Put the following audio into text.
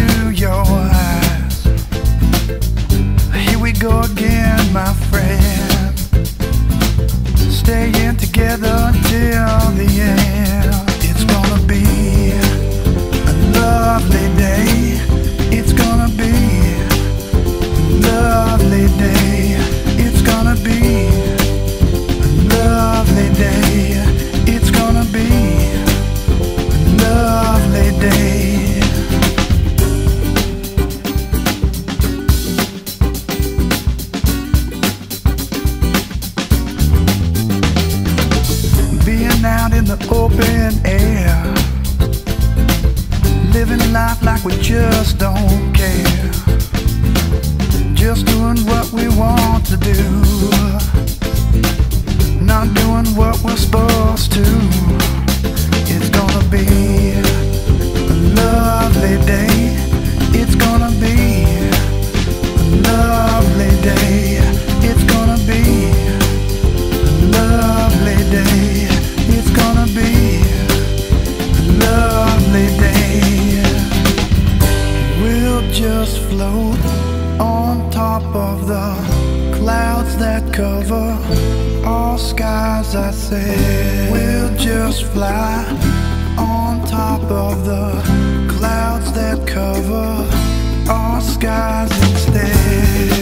into your eyes. Here we go again, my friend, staying together until the end. It's gonna be a lovely day. It's gonna be a lovely day. It's gonna be a lovely day. It's gonna be a lovely day. Being out in the open air, living life like we just don't care, just doing what we want to do, not doing what we're supposed to. It's gonna be a lovely day. It's gonna be a lovely day. It's gonna be a lovely day. It's gonna be a lovely day. We'll just float on top of the clouds that cover all skies, I said. We'll just fly on top of the clouds that cover all skies instead.